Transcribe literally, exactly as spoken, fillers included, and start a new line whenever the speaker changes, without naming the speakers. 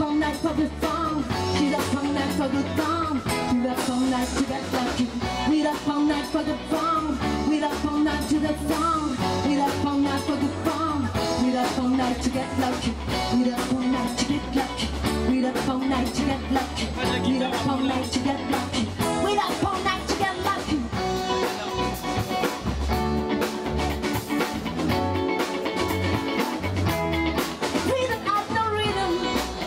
all night for the fun. She's up all night for the fun. We're up all night to get lucky. We're up all night for the fun. We're up all night to the song. We're up all night for the fun. We're up all night to get lucky. We're up all night to get lucky. We're up all night to get lucky. We're up all night to get lucky.